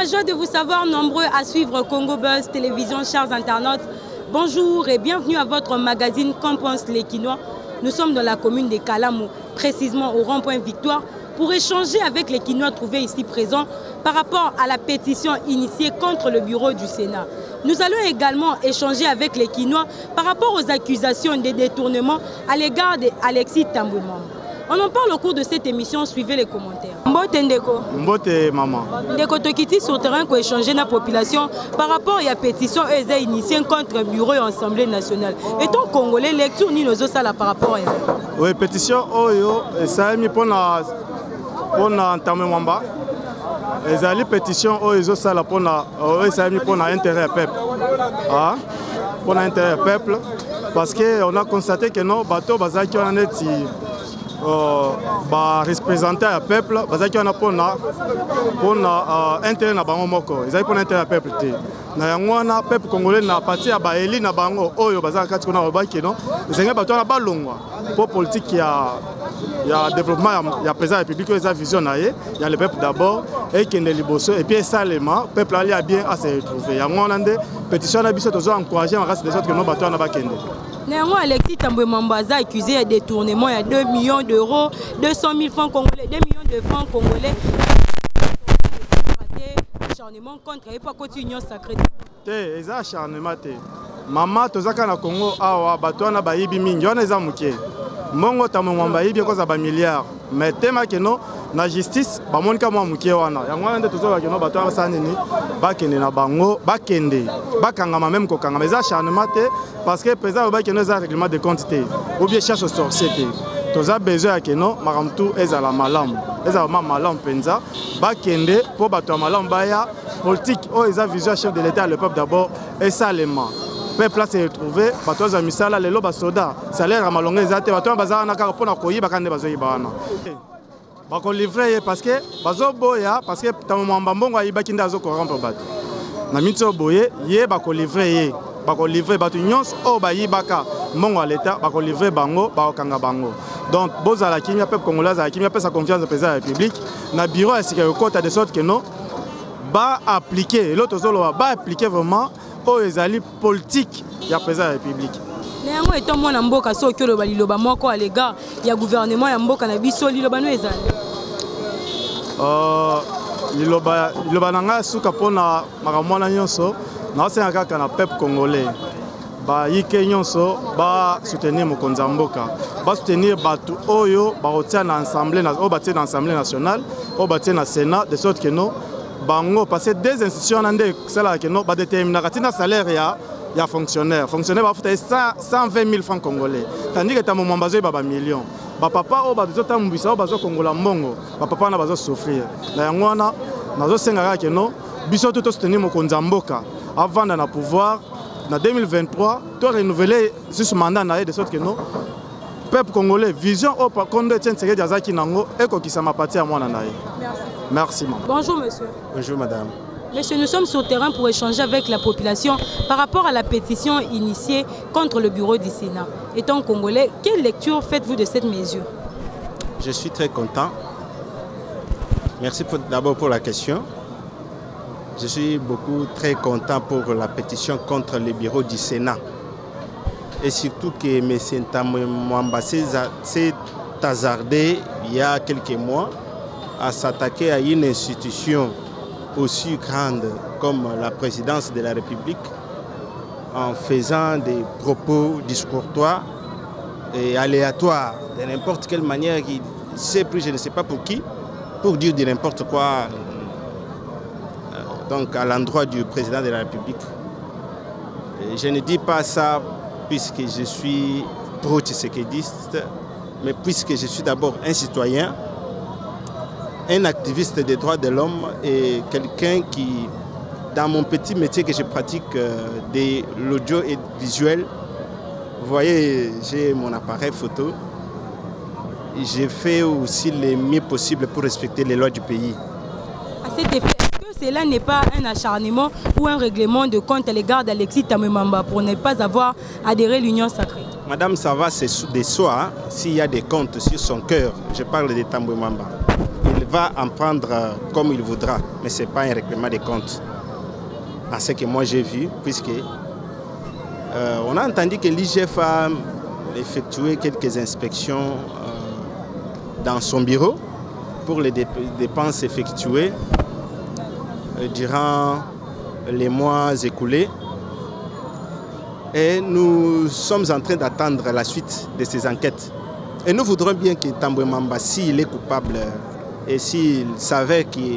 la joie de vous savoir nombreux à suivre Congo Buzz Télévision, chers internautes. Bonjour et bienvenue à votre magazine Qu'en pensent les Kinois. Nous sommes dans la commune de Kalamou, précisément au rond-point Victoire, pour échanger avec les Kinois trouvés ici présents par rapport à la pétition initiée contre le bureau du Sénat. Nous allons également échanger avec les Kinois par rapport aux accusations de détournement à l'égard d'Alexis Tambwe Mwamba. On en parle au cours de cette émission, suivez les commentaires. Mbote Ndeko. Mbote maman. Ndeko Tokiti sur terrain pour échanger la population par rapport à la pétition initiée contre le bureau et l'Assemblée nationale. Étant congolais, lecture ni nos ça par rapport à ça. Oui, pétition Oyo, ça a mis pour Tambwe Mwamba. Les pétitions Oyo ça la pour ça a mis pour intérêt peuple. Ah, pour intérêt peuple parce que on a constaté que non bateau bazaki on est représenter le peuple, parce qu'il y a un intérêt na bango moko, ils ont intérêt à peuple té. Na yangwana peuple congolais na parti ya baeli na bango oyo bazaka kati kona obaki non. Zenga bato na balongwa pour politique ya développement ya président de la République ils ont vision na ye, il y a le peuple d'abord et qui est liboso et puis salement peuple ali a bien à se retrouver. Yangwana ndé pétition na biso tozo encourager en race des autres que non bato na bakende. Néanmoins, Alexis Tambwe Mwamba a accusé de détournement il y a 2 millions d'euros, 200 000 francs congolais, 2 millions de francs congolais. Acharnement contre et pas contre l'union sacrée. Té, ils ont acharnement té. Maman, tozaka na Congo awa batwana bayibi mingi, on eza muke. Mongo Tambwe Mwamba yibi koza ba milliards. Mais tema keno na justice ba monika mwa muke wana. Yango wana nde tozoka keno batwana sanini bakende na bango, bakende. Bakangama même ko kangama eza acharnement té parce que président ba keno eza règlement de compte té. Ou bien chasse aux sorciers té. Toza besoin keno maramtu ezala malamu. Ezala malamu penza bakende pour bato malamu baya politique o eza vision chef de l'état le peuple d'abord et salement. Peuple là s'est retrouvé bato za misala lelo ba soda salaire malonga ezate bato bazana na pour na koyiba kande bazoyiba wana. Bako livrer parce que bazo boya parce que Tambwe Mwamba mbongo ayibaki ndazo corrompre bato. Na mitso boye ye bako livrer ye. Bako livrer bato nyons o bayibaka mbongo à l'état bako livrer bango bakanga bango. Donc bozala kimia peuple congolais a kimia sa confiance au président de la République na bureau est-ce que côté de sorte que non ba appliquer l'autre zolo ba appliquer vraiment aux ezali politique ya président de la République. Néanmoins étant moi na mboka so que le baliloba moko à l'égard ya gouvernement ya mboka na biso liloba no ezali. Liloba nanga suka pona makamwana nyonso na senga kaka na peuple congolais. Ba yike nyonso ba soutenir mokonzi mboka ba soutenir batu oyo ba otia na assemblée nationale o batie na sénat de sorte que non bango parce que des institutions ndé cela que non ba déterminer katina salaire ya fonctionnaire ba futa 120 000 francs congolais tandis que Tambwe Mwamba zo ba millions ba papa o ba zo tambwisa o ba zo kongola mbongo ba papa na ba zo souffrir na yango wana nazo senga que non biso tout soutenir mokonzi mboka avant na pouvoir. En 2023, tu as renouvelé ce mandat de sorte que non, peuple congolais, vision au Kondo Etienne Tshisekedi Azaki Nango et qui ça m'a parti à moi. Merci. Bonjour monsieur. Bonjour madame. Monsieur, nous sommes sur le terrain pour échanger avec la population par rapport à la pétition initiée contre le bureau du Sénat. Étant congolais, quelle lecture faites-vous de cette mesure? Je suis très content. Merci d'abord pour la question. Je suis très content pour la pétition contre le bureau du Sénat. Et surtout que M. Tambwe Mwamba s'est hasardé il y a quelques mois à s'attaquer à une institution aussi grande comme la présidence de la République en faisant des propos discourtois et aléatoires de n'importe quelle manière. Il s'est pris, je ne sais pas pour qui, pour dire de n'importe quoi. Donc à l'endroit du président de la République. Et je ne dis pas ça puisque je suis pro-tshisekidiste, mais puisque je suis d'abord un citoyen, un activiste des droits de l'homme et quelqu'un qui, dans mon petit métier que je pratique de l'audio et visuel, vous voyez, j'ai mon appareil photo, j'ai fait aussi le mieux possible pour respecter les lois du pays. À cet effet, cela n'est pas un acharnement ou un règlement de compte à l'égard d'Alexis Tambwe Mwamba pour ne pas avoir adhéré à l'Union sacrée? Madame, ça va, c'est des soi. S'il y a des comptes sur son cœur, je parle de Tambwe Mwamba. il va en prendre comme il voudra, mais ce n'est pas un règlement des comptes. En ce que moi j'ai vu, puisque on a entendu que l'IGF a effectué quelques inspections dans son bureau pour les dépenses effectuées durant les mois écoulés. Et nous sommes en train d'attendre la suite de ces enquêtes. Et nous voudrons bien que Tambwe Mamba, s'il est coupable et s'il savait qu'il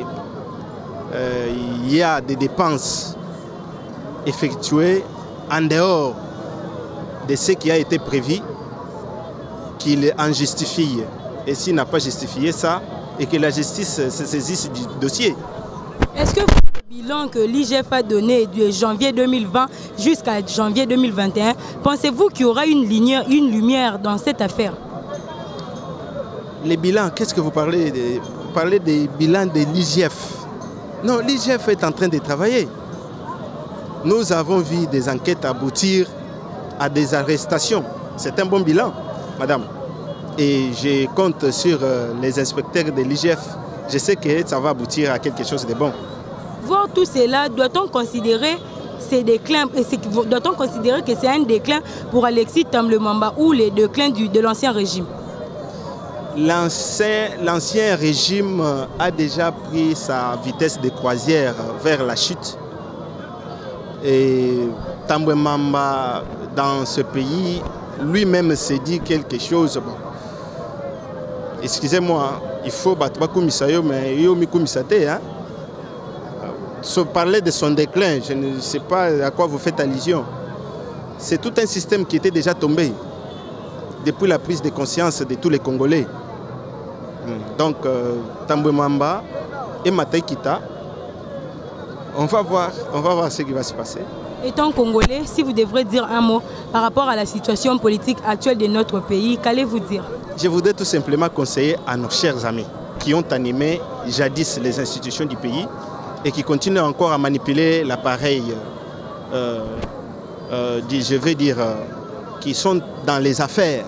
y a des dépenses effectuées en dehors de ce qui a été prévu, qu'il en justifie. Et s'il n'a pas justifié ça, et que la justice se saisisse du dossier. Est-ce que le bilan que l'IGF a donné de janvier 2020 jusqu'à janvier 2021, pensez-vous qu'il y aura une lumière dans cette affaire? Les bilans, qu'est-ce que vous parlez? Vous parlez des bilans de l'IGF. Non, l'IGF est en train de travailler. Nous avons vu des enquêtes aboutir à des arrestations. C'est un bon bilan, madame. Et je compte sur les inspecteurs de l'IGF. Je sais que ça va aboutir à quelque chose de bon. Voir tout cela, doit-on considérer ces déclins, doit-on considérer que c'est un déclin pour Alexis Tambwe Mamba ou les déclins de l'ancien régime? L'ancien régime a déjà pris sa vitesse de croisière vers la chute. Et Tambwe Mamba, dans ce pays, lui-même s'est dit quelque chose. Bon. Excusez-moi, il faut battre Misayo, mais il y a parler de son déclin, je ne sais pas à quoi vous faites allusion. C'est tout un système qui était déjà tombé depuis la prise de conscience de tous les Congolais. Donc, Tambwe Mamba et Matai Kita, on va voir ce qui va se passer. Étant Congolais, si vous devrez dire un mot par rapport à la situation politique actuelle de notre pays, qu'allez-vous dire? Je voudrais tout simplement conseiller à nos chers amis qui ont animé jadis les institutions du pays et qui continuent encore à manipuler l'appareil, qui sont dans les affaires.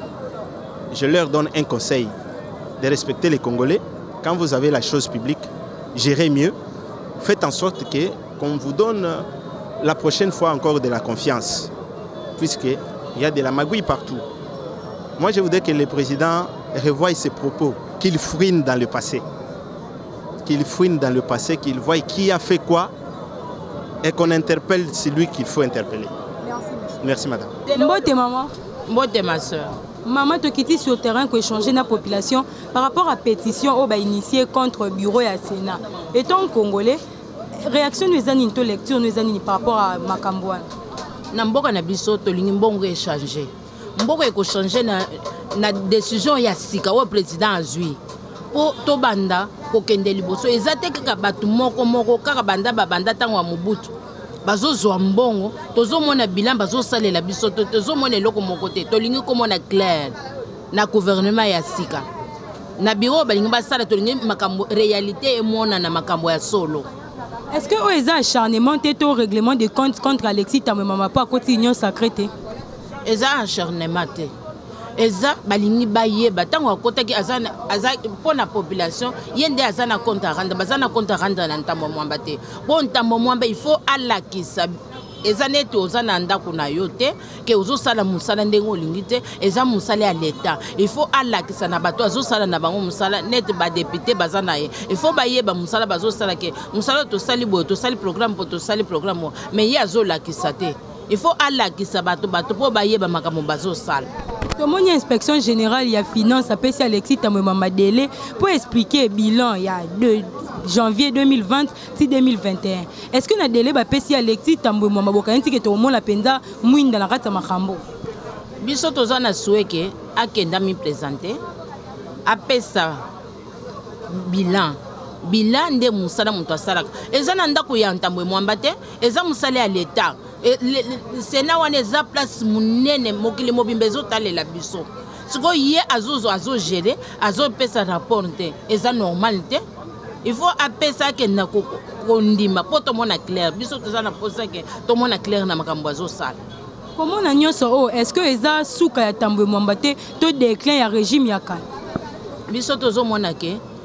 Je leur donne un conseil, de respecter les Congolais. Quand vous avez la chose publique, gérez mieux. Faites en sorte qu'on vous donne la prochaine fois encore de la confiance, puisqu'il y a de la magouille partout. Moi, je voudrais que le président revoie ses propos, qu'il fouine dans le passé. Qu'il fouine dans le passé, qu'il voie qui a fait quoi et qu'on interpelle celui qu'il faut interpeller. Merci, madame. Mbote, maman. Mbote, ma soeur. Maman, tu quittes sur le terrain pour échanger la population par rapport à la pétition initiée contre le bureau et le Sénat. Étant Congolais, réaction nous a une lecture nous a par rapport à Makambouane. Namboka na biso tolingi mbongo échanger. Mbongo eko changer na décision ya sika o président azui. Po to banda ko kende liboso ezate kaka batu moko kaka banda tango wa Mobutu. Bazozwa mbongo tozomona bilan bazosalela biso tozomona eloko moko te tolingi komona clair na gouvernement ya sika. Na bureau balingi basala tolingi makambo réalité emona na makambo ya solo. Est-ce que vous avez un acharnement au règlement de compte contre Alexis Tambwe Mamba pour côté union sacrée? Ils ont un acharnement. Ils ont balingi baye batango akota ki azana pour la population yende azana compte à rendre bazana compte à rendre na Tambwe Mamba te. Bon Tambwe Mamba il faut alakisa ezaneto ozana ndako na yote ke ozosala musala ndengo lingite eza musala ya l'état il faut alakisa na bato azosala na bango musala net ba député bazana ye il faut bayeba musala bazosala ke musala to sali bo to sali programme po to sali programme mais ya azolakisa te il faut alakisa bato po bayeba makambo bazosala. Comment une inspection générale il y a finance appelé Alexis Tambwe Mamba délai pour expliquer bilan il y a de janvier 2020 si 2021. Est-ce que na délai ba pesi Alexis Tambwe Mamba bokanti ke to mo la penza mwinda na kata makambo? Biso tozana soueke akenda mi présenter apesa bilan nde musala mutu asalaka eza na ndako ya Tambwe Mamba te eza musala ya l'état. Sénat wana eza place munene mokili mobimba ezotalela biso siko ye azo gérer azopesa rapport te eza normal te il faut apesa ke na kondima po tomona clair biso tozana posa ke tomona clair na makambo azosala. Comment na nyonso est-ce que eza suka ya Tambwe Mamba te to déclin ya régime ya kan? Biso tozomona ke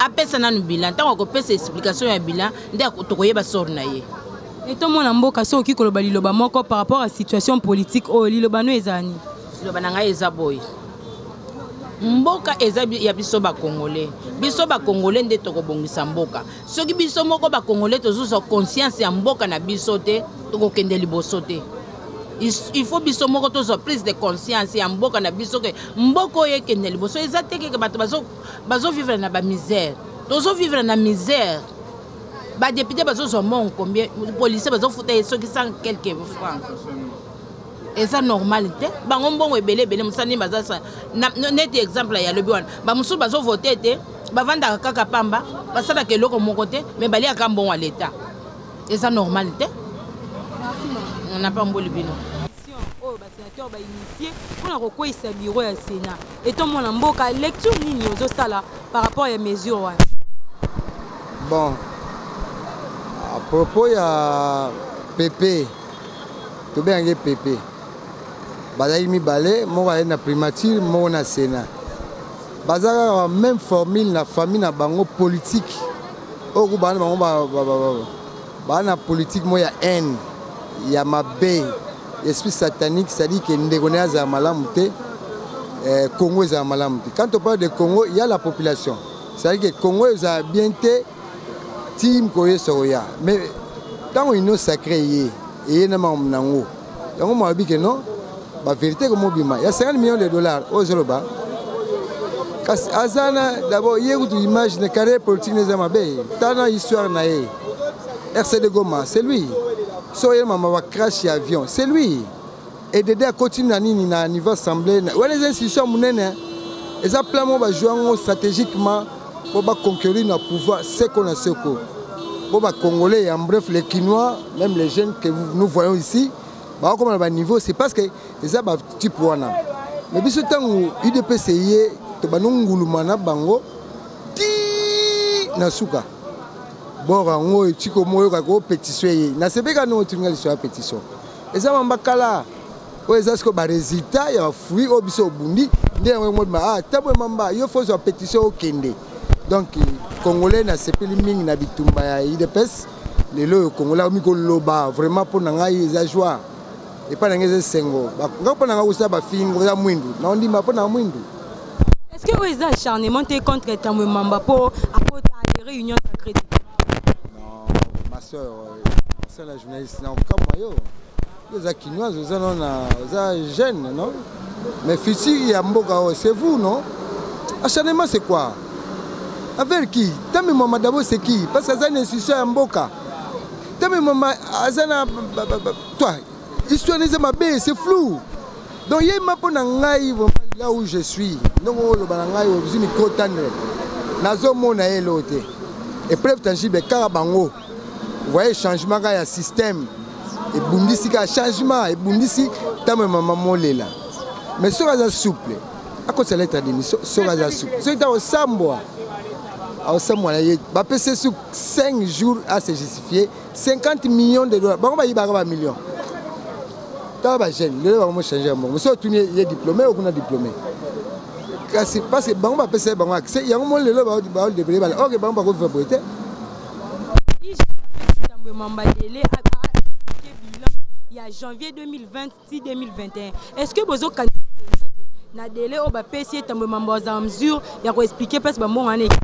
apesa nanu bilan tant ko pesa explication ya bilan nde tokoyeba sor na ye. Et tout mon amboka so ki koloba liloba moko par rapport à situation politique o liloba no ezani. Liloba na ngai eza boy. Mboka eza ya biso ba congolais. Biso ba congolais nde tokobongisa mboka. Soki biso moko ba congolais tozuza conscience ya mboka na biso te tokokende liboso te. Il faut biso moko tozo prise de conscience ya mboka na biso ke mboko ye kende liboso eza te ke bato bazo vivre na ba misère. Tozo vivre na misère. Ba député bazo zo mon combien policier bazo fouta soki 100 quelques francs. Et ça normalité bango mbongo ebele musani bazasa net exemple ya lobi wana ba musu bazo voter te bavanda kaka pamba basala ke loko moko te mais bali aka mbongo à l'état. Et ça normalité on n'a pas mboli bino oh ba sénateur ba initié pour rekoisa bureau ya Sénat et tout mon mboka lecture nini ozo sala par rapport à mesures wana. Bon, à propos ya PP, tout bien PP. Bazali mi balé, moi na primature, moi na Sénat. Bazala même formule na famille na bango politique. Au bana bango bana politique moi ya haine, ya mabe, esprit satanique, ça dit que ndekona za malamu te, Congo za malamu te. Quand on parle de Congo, il y a la population. Ça dit que Congo za bien te Tim Koye Soroya. Mais tant qu'on est sacré, il y a un nango. Donc on m'a dit que non, la vérité comme il y a 50 millions de dollars aux Zoloba. Azana d'abord il y a une image de carrière politique des Amabé. Tana histoire naé. RCD Goma, c'est lui. Soye maman va crash avion, c'est lui. Et Dédé a continué à niveau assemblée. Ouais les institutions mounene. Les appels va jouer stratégiquement. Pour conquérir notre pouvoir, c'est qu'on a ce coup. Pour les Congolais, en bref, les Quinois, même les jeunes que nous voyons ici, bah, comme à niveau, c'est parce que les abats tu peux mais bien ce temps où UDPCI, tu vas nous goulumana bango, ti nasuka. Bon, rango et chico moyo kako pétition. Na sebe ka nous tunga sur la pétition. Les abats mbakala, ou les asko ba résultat, il y a fruit au biso bundi, ndé on mode ma tabo mamba, il faut sur pétition au kende. Donc, Congolais na sepeli mingi na bitumba ya IDPS, les Congolais ont loba vraiment pour nangai les joie et pas nangai sengo. Ba pour nangai usa ba fingo ya mwindu. Na on dit ma pour na mwindu. Est-ce que vous êtes acharnement contre Tamwe Mamba pour à des réunions sacrées? Non, ma soeur, c'est la journaliste na comme mayo. Les Aquinois, ils ont jeune, non? Mais Fissi ya mboka c'est vous, non? Acharnement c'est quoi? Avec qui? Tami maman d'abord c'est qui? Parce que ça une institution à Mboka. Tami maman azana toi histoire des mabé c'est flou. Donc il y a ma pour nangai là où je suis. Donc le banangai au zimi kotane. Nazo mona elote. Et preuve tangible karabango. Vous voyez changement il y a système et bundisi ka changement et bundisi tami maman molela. Mais sera souple. À cause de lettre d'émission sera souple. C'est dans Samboa. Alors, ça, moi, bah, c'est sur 5 jours à se justifier 50 millions de dollars. Bon, bah, il va y avoir 1 million. T'as pas jeune, le va changer un moment. Soit tu es diplômé ou qu'on a diplômé. Parce que bon, bah, c'est bon accès. Il y a un moment le va de briller. Ok, bon, bah, vous faites il y a janvier 2020-2021. Est-ce que vous avez na délai au ba PC tambo mambo za mesure ya ko expliquer parce que bon année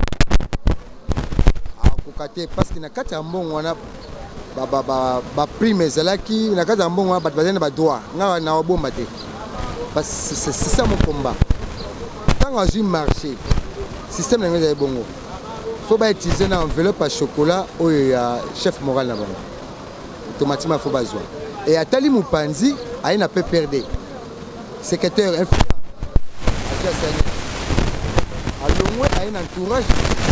parce que na kati ya mbongo wana ba prime ezalaki na kati ya mbongo wana bazana ba droit nga na bomba te parce que c'est ça mon combat tant que j'ai marché système na ngeza bongo faut ba utiliser na enveloppe à chocolat au chef moral na bango automatiquement faut bazwa et atali mupanzi aina peut perdre secrétaire alors, il y a un entourage.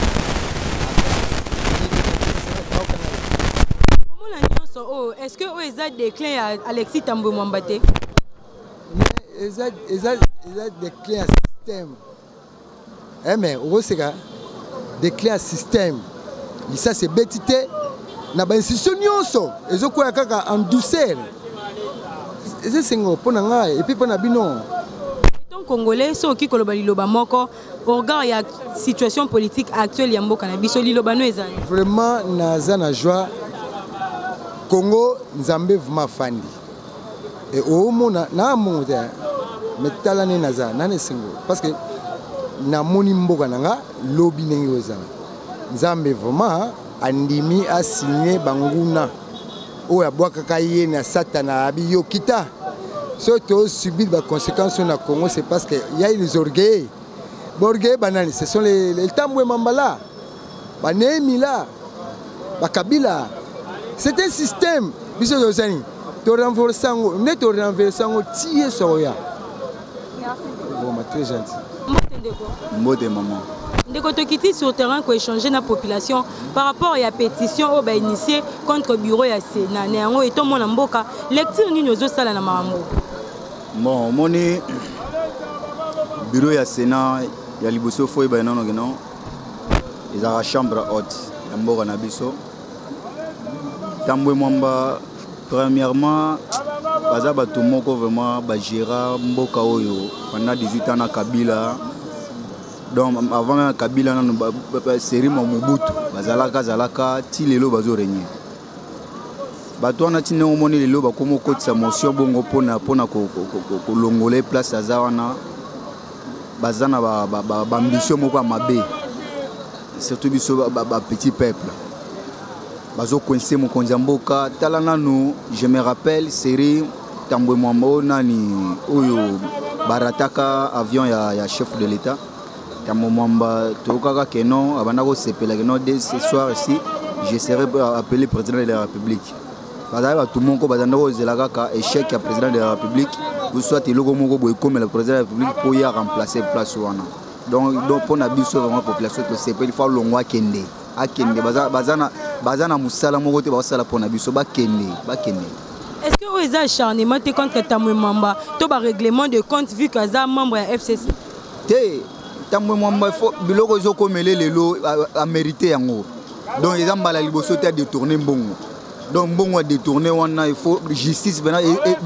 Est-ce que vous avez des clés à Alexis Tambwe Mwambate? Ils ont des clés à système. Mais vous savez, des clés à système. Ça, c'est bêtité. Dans l'institution, ils ont en douceur. Et puis, pour nous, congolais soki koloba liloba moko au regard ya situation politique actuelle ya mboka na biso liloba no ezali vraiment naza na joie Congo nzambe vuma fandi et au mona na monte mais talane naza nane singo parce que na moni mboka nanga lobi nengi ozala nzambe vraiment andimi a signé banguna oya bwakaka ye na satana abi yo kita surtout subir les conséquences na Congo c'est parce que il y a les orgueils banani ce sont les Tambwe Mambala Banemi là Bakabila c'est un système biso yozani to renforçant ne to renversant tié soya bon ma très gentil mode maman ndeko tokiti sur terrain ko échanger na population par rapport à la pétition au ba initié contre bureau ya Sénat na yango eto mona mboka lecture nini ozo sala na mambo bon moni bureau ya Sénat ya liboso foi ba non non ils a la chambre haute ya mboka na biso Tambwe Mwamba premièrement baza bato moko vraiment ba gérer mboka oyo pendant 18 ans na Kabila. Donc avant Kabila na série Mobutu bazalaka ti lelo bazo régner bato na tine omoni lelo bakomo kotisa motion bongo pona ko longoler place azawana bazana ba ambition moko mabe surtout biso ba petit peuple bazo coincer mon konzamboka talana no je me rappelle série Tambwe Mwamba nani oyo barataka avion ya chef de l'état Mwamba tokaka kenon abandako sepela kenon dès ce soir ici je serai appelé président de la République bazaba tout monde ko bazandako zelaka ka échec ya président de la République ou soit eloko moko boy comme le président de la République pour y remplacer place wana donc pour na biso vraiment population to sepela il faut longwa kende akende bazana musala moko te basala pour na biso bakende est-ce que vous avez acharnement contre Tambwe Mwamba to ba règlement de compte vu que za membre ya FCC té Tambwe Mwamba faut biloko zo komele lelo a mérité yango donc ils ont bala liboso te détourner mbongo donc mbongo détourner wana il faut justice bena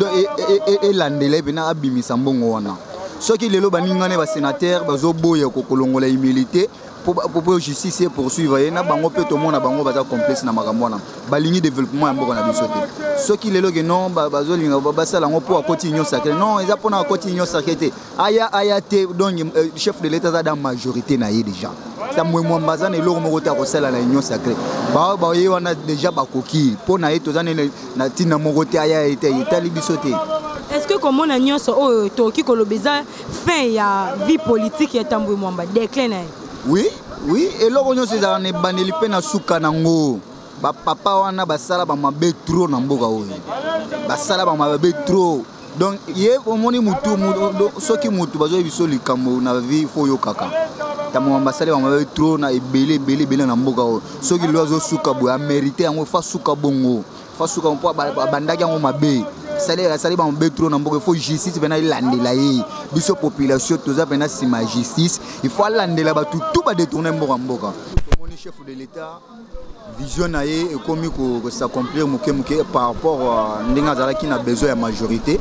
et landele bena abimisa mbongo wana soki lelo baningane ba sénateur bazo boya ko kolongola humilité pour justice et poursuivre na bango pe to mona bango baza complexe na makambo wana balingi développement ya mboka na biso te soki lelo ke non bazo linga basala ngo pour akoti union sacrée non ils a pona akoti union sacrée te aya te donc chef de l'état za dans majorité na ye déjà Tambwe Mwamba za ne loko moko ta ko sala na union sacrée ba ye wana déjà bakoki pona ye to za na tina moko te aya ete itali biso te. Est-ce que comme on a nyonso o toki kolobeza fin ya vie politique ya Tambwe Mwamba déclin na oui et loko nyonso za ne baneli pe na suka nango ba papa wana basala ba mabe trop na mboka oyo basala ba mabe trop donc ye omoni mutu soki mutu bazo biso likambo na vie fo yo kaka Tambwe Mwamba basala ba mabe trop na ebele na mboka oyo soki lozo suka bo a mérité yango fa suka bongo fa suka mpo bandaki yango mabe sali ba mabe trop na mboka il faut justice bena ilandela ye biso population toza bena sima justice il faut landela ba tout ba détourner mboka tomoni chef de l'état vision na ye et comme ko s'accomplir muke par rapport à ndinga zala qui na besoin ya majorité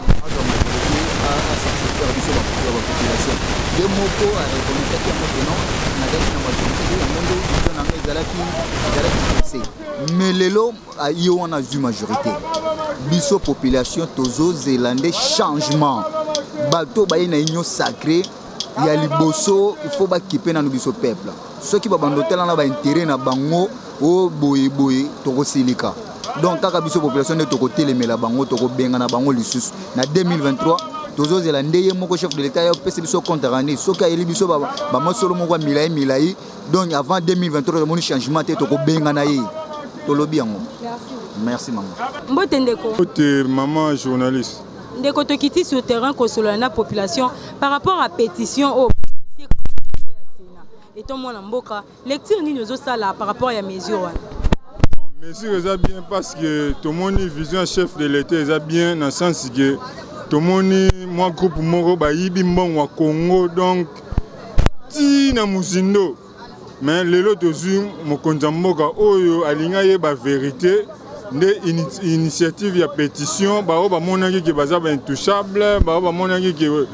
population de moko a reconnaître que maintenant na gaki na majorité ya mondo vision na ezalaki mais lelo yo wana zu majorité biso population tozo zélandais changement bato ba na union sacrée ya liboso il faut ba kiper na biso peuple ceux qui ba bandotela na ba intérêt na bango o boye toko silika donc kaka biso population de toko telemela bango toko benga na bango lisusu na 2023 tozo zélandais ye moko chef de l'état ya pesi biso compte rendu soka eli biso ba mosolo moko milai donc avant 2023 mon changement te toko benga na ye tolobi yango. Merci maman. Mbote ndeko. Mbote maman journaliste. Ndeko tokiti sur terrain kosolo na population par rapport à pétition au et ton mona mboka lecture ni nozo sala par rapport à mesure wana. Mesure eza bien parce que tout monde vision chef de l'état eza bien dans sens que tout monde moi groupe moko ba yibi mbongo wa Congo donc ti na muzindo mais lelo tozu mokonza mboka oyo alinga ye ba vérité nde initiative ya pétition ba monaki ke baza ba intouchable ba monaki ke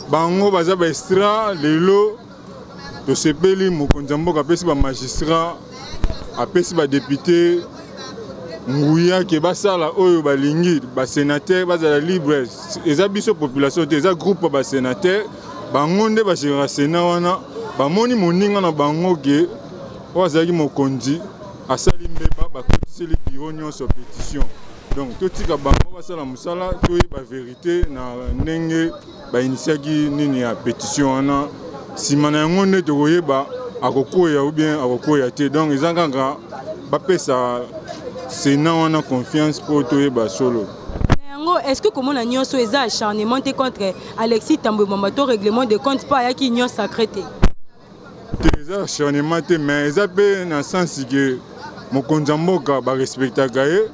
bango baza ba extra lelo to sepeli mokonzi mboka apesi ba magistrat apesi ba député nguya ke basala oyo balingi ba sénateur bazala libre eza biso population te eza groupe ba sénateur bango nde ba gérera sénat wana bamoni moninga na bango ke wazaki mokonzi asali mbeba bakotiseli biro nyonso pétition donc totika bango basala musala toyeba vérité na ndenge bainitiaki nini ya pétition wana nsima na yango nde tokoyeba akokoya ou bien akokoya te donc eza kaka bapesa sénat wana confiance mpo toyeba solo. Est-ce que comment on a ce acharnement contre Alexis Tambwe Mwamba to règlement de compte pas yaki union sacrée te? Des acharnement te mais eza pe na sens que mokonzi mboka ba respectaka ye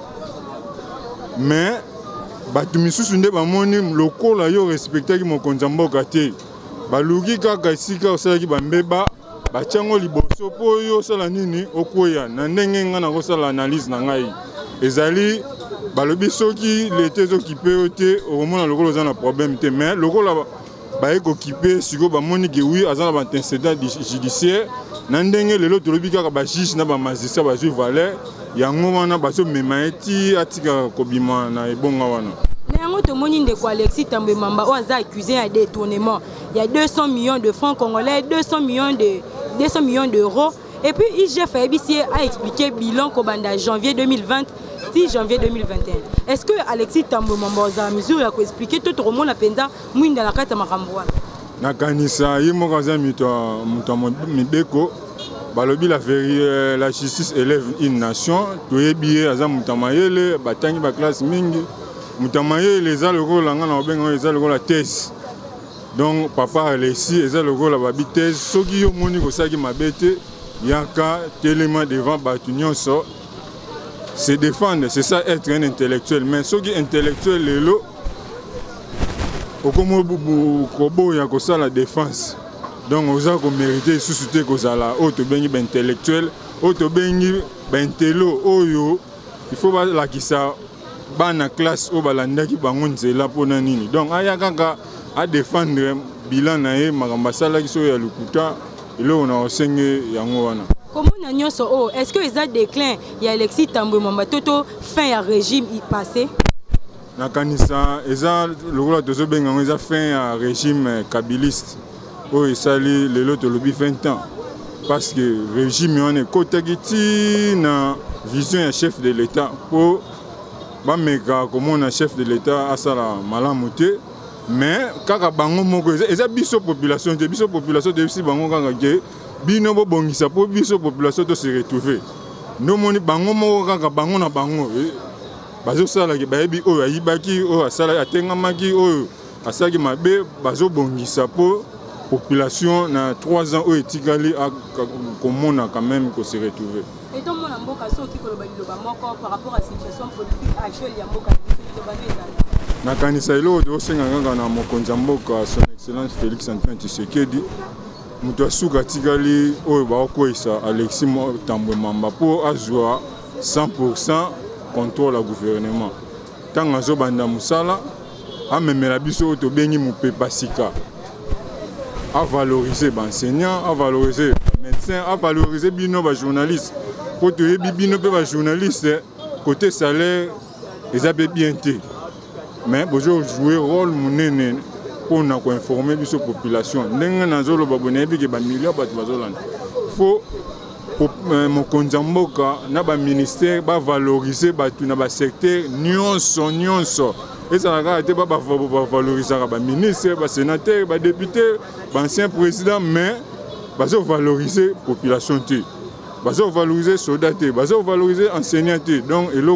mais bato misusu nde bamoni lokola yo respectaki mokonzi mboka te baluki kaka esika osalaki bambeba batiango liboso mpo yo osala nini okoya na ndenge nga na kosala analyse na ngai ezali balobi soki lete ezokipe yo te okomona lokola oza na problème te mais lokola baye kokipe sikoyo bamoni ke wi aza na baintercédent judiciaire na ndenge lelo tolobi kaka bajuge na bamagistrat bazwi valeur yango wana bazomema ye ti atika kobima na ebonga wana. Néanmoins, tout le monde de Alexis Tambwe Mwamba a accusé un détournement. Il y a 200 millions de francs congolais, 200 millions d'euros. Et puis IGF a expliqué le bilan Kobanda janvier 2020, 6 janvier 2021. Est-ce que Alexis Tambwe Mwamba a mesure à expliquer tout le monde a penda mouinda la carte makamboa? Na kanisa yimo kaza mideko balobi la justice élève une nation toyebi aza mutamayele batangi ba classe mingi mutamayele eza lokola nga na obenga eza lokola thèse donc papa Alexis eza lokola babi thèse soki yo moni kosaki mabete yaka telema devant batu nyonso se défendre c'est ça être un intellectuel mais soki intellectuel lelo okomo kobo ya kosala défense donc oza ko mériter susute kozala oto bengi ba intellectuel oto bengi ba intello oyo il faut ba la kisa bana classe o balandaki bango nzela pona nini donc aya kaka a défendre bilan na ye makamba salaki so ya lukuta elo na osenge yango wana. Comment na nyonso o est-ce que ils a déclin ya Alexis Tambwe Mwamba toto fin ya régime y passé? Na kanisa eza lokola tozo benga ngo eza fin ya régime kabiliste oyo esali lelo tolobi 20 ans parce que régime wana ekotaki ti na vision ya chef de l'état po bameka komona chef de l'état asala malamu te mais kaka bango moko eza biso population te biso population te bisi bango kaka ke bino bobongisa po biso population to se retrouver nomoni bango moko kaka bango na bango bazosala ke bayebi oyo ayibaki oyo asala atengamaki oyo asalaki mabe bazobongisa po population na 3 ans oyo etikali komona quand même ko se retrouver. Et donc mon mboka so ki koloba liloba moko par rapport à situation politique actuelle ya mboka na kanisa ilo do senga nganga na mokonzi mboka son excellence Félix Antoine Tshisekedi mutu asuka tikali oyo bakoisa Alexis Tambwe Mwamba po azwa 100% contrôle la gouvernement tanga zo banda musala amemela biso to bengi mupepa sika à valoriser les enseignants, à valoriser les médecins, à valoriser les journalistes. Pour que les journalistes, côté salaire, ils ont bien été. Mais pour jouer un rôle pour informer la population. Il faut que le ministère valoriser le secteur nyonso. Et ça n'a pas valoriser les ministres, les sénateurs, les députés, les anciens présidents, mais ils ont valorisé la population, ils ont valorisé les soldats, ils ont valorisé les enseignants. Donc, il y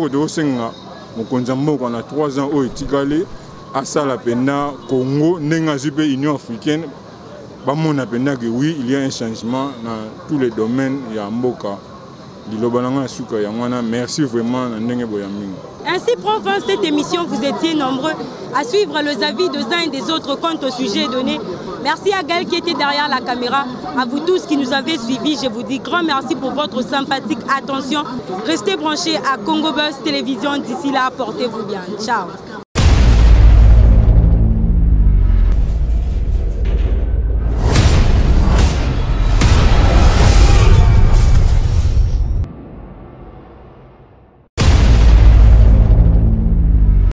a 3 ans où il y a la Congo, l'Union africaine, oui, il y a un changement dans tous les domaines. Il y a un Mboka. Merci vraiment. Ainsi prend fin cette émission. Vous étiez nombreux à suivre les avis des uns et des autres quant au sujet donné. Merci à Gaël qui était derrière la caméra. À vous tous qui nous avez suivis, je vous dis grand merci pour votre sympathique attention. Restez branchés à Congo Buzz Télévision. D'ici là, portez-vous bien. Ciao.